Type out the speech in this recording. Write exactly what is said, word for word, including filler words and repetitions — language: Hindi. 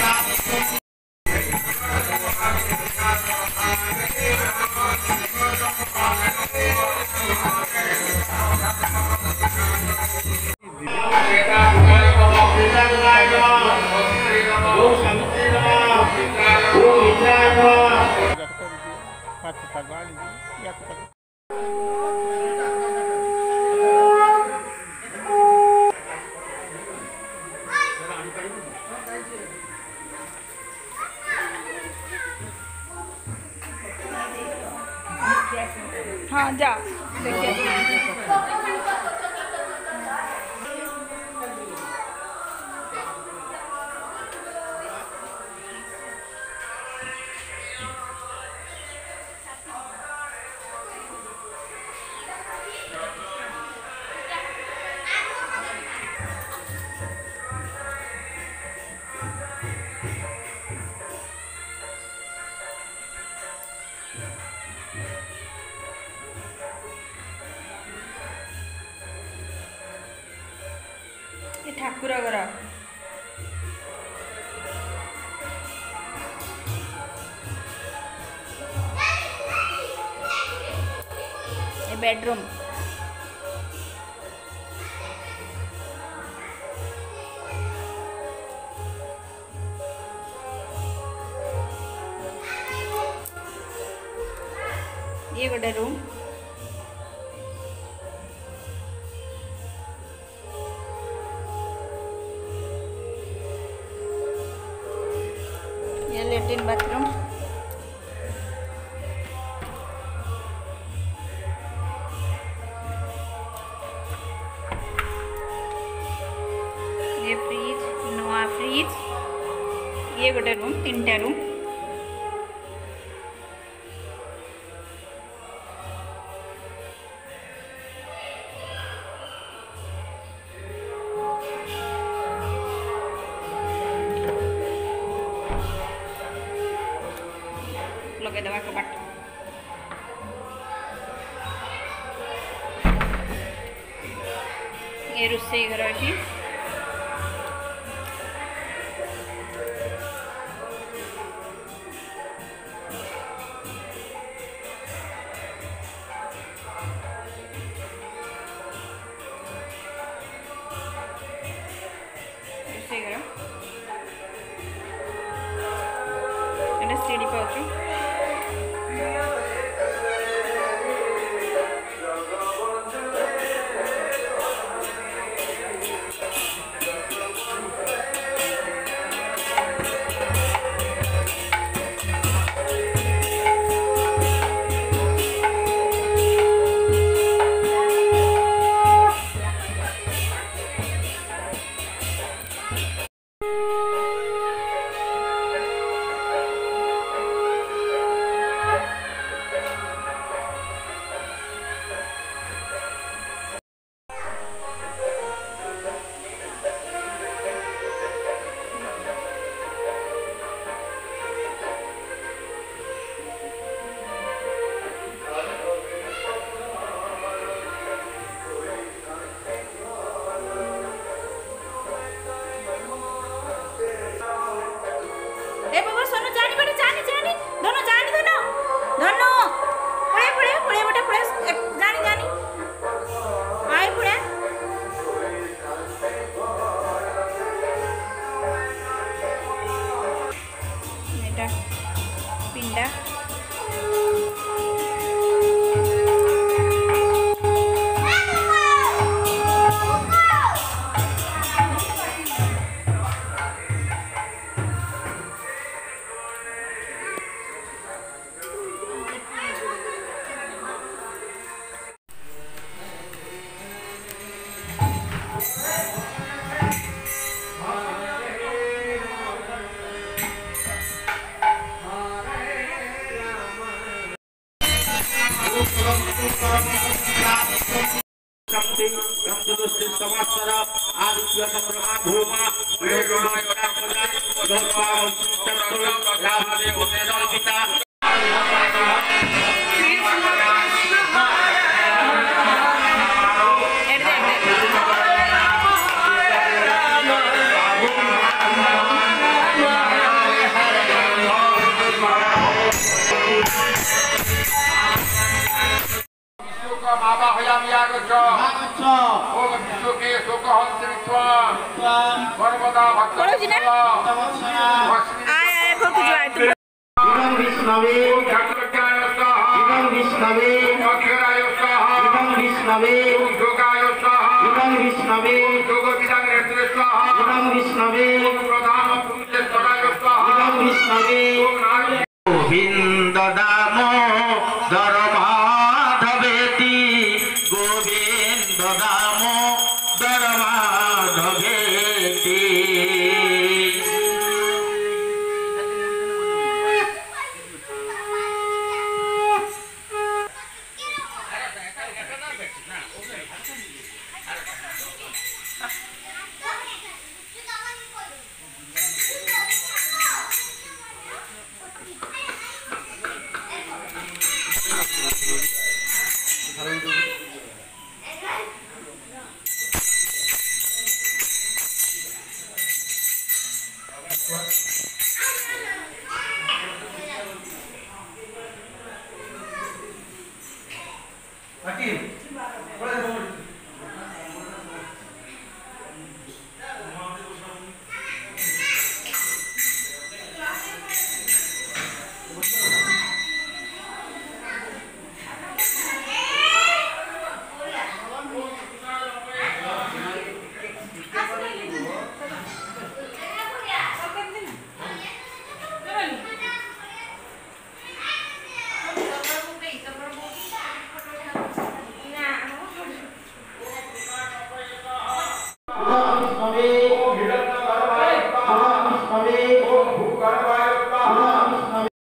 हाँ जा देखिए ठाकुर घर बेडरूम ये गोटे रूम ये लेट्रिन बाथरूम ये फ्रिज नुआ फ्रिज ये गोटे रूम तीन टा रूम लगे दवा कबाट ये रोसई घर अच्छी रोसई घर एटा सीढ़ी पाउछु पिंडा जी ना आए आए को कुछ आए तुम इदं विष्णवे छत्रज्ञाय स्वाहा इदं विष्णवे अक्षराय स्वाहा इदं विष्णवे योगाय स्वाहा इदं विष्णवे योगविदां नेत्रे स्वाहा इदं विष्णवे प्रधान पुण्येश्वराय स्वाहा इदं विष्णवे गोविंद दामोदर माधवेति गोविंद दामोदर माधवेति विष्णवे